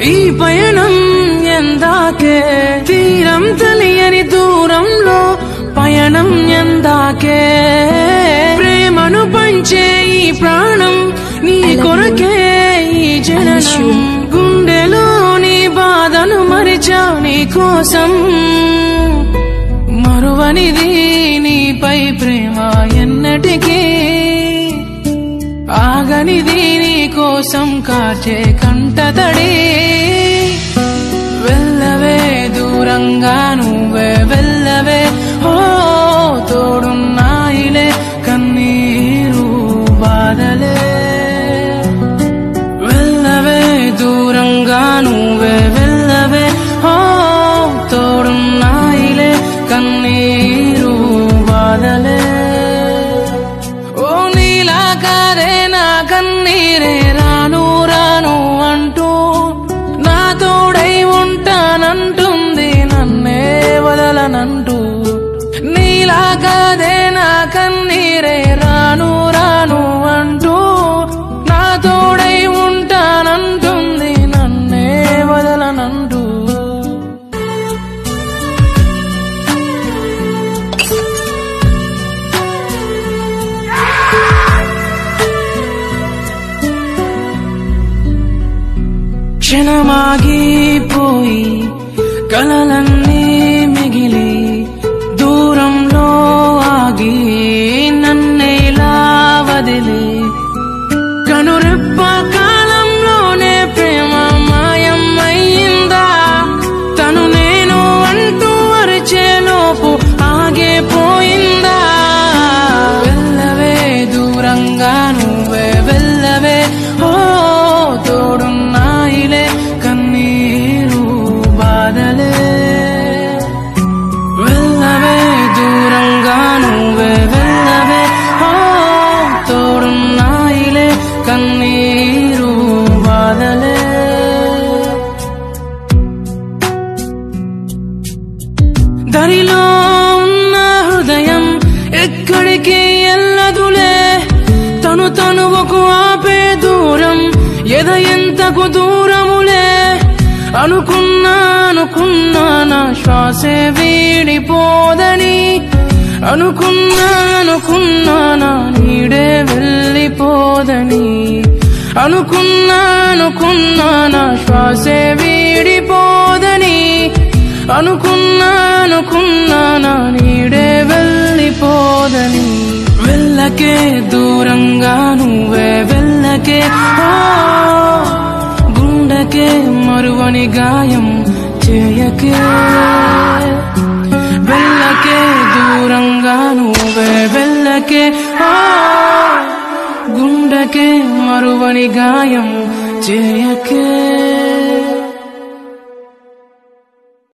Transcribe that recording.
ఈ పయనం ఎందాకే తీరం తెలియని దూరంలో పయనం ఎందాకే ప్రేమను పంచే ఈ ప్రాణం నీ కొరకే ఈ జననం గుండెలోని బాధను మరిచా నీ కోసం మరువనిది నీపై ప్రేమ ఎన్నటికీ ఆగనిది నీ కోసం కార్చే కంటతడి వెళ్ళవే దూరంగా నువ్వే వెళ్ళవే ఓ తోడున్నాయిలే కన్నీరు బాధలే వెళ్ళవే దూరంగా నువ్వే వెళ్ళవే ఓ తోడున్నాయిలే కన్నీరు బాధలే ఓ నీలా కాదే నా కన్నీరే రాను రాను అంటూ నా తోడై ఉంటానంటుంది నన్నే వదలనంటూ నీలా కాదే నా కన్నీరే రాను రాను అంటూ నా తోడై ఉంటానంటుంది నన్నే వదలనంటూ క్షణమాగిపోయి కలలన్నీ మిగిలి దూరంలో ఆగి నన్నేలా వదిలి కనురెప్ప కాలంలోనే ప్రేమ మాయం అయ్యిందా తను నేను అంటూ అరిచేలోపు ఆగిపోయిందా వెళ్ళవే దూరంగా నువ్వే వెళ్ళవే ఓ తోడున్నాయిలే కన్నీరు బాధలే వెళ్ళవే దూరంగా నువ్వే వెళ్ళవే ఓ తోడున్నాయిలే కన్నీరు బాధలే దరిలో ఉన్న హృదయం ఎక్కడికి ఎల్లదులే తను తనువుకు ఆపే దూరం ఎద ఎంతకు దూరములే అనుకున్నా నా శ్వాసే వీడిపోదని అనుకున్నా నా నీడే వెళ్ళిపోదని అనుకున్నా నా శ్వాసే వీడిపోదని అనుకున్నా నా నీడే వెళ్ళిపోదని వెళ్ళకే దూరంగా నువ్వే వెళ్ళకే గుండెకే మరువని గాయం చేయకే వెళ్ళకే దూరంగా నువ్వే వెళ్ళకే గుండెకే మరువని గాయం చేయకే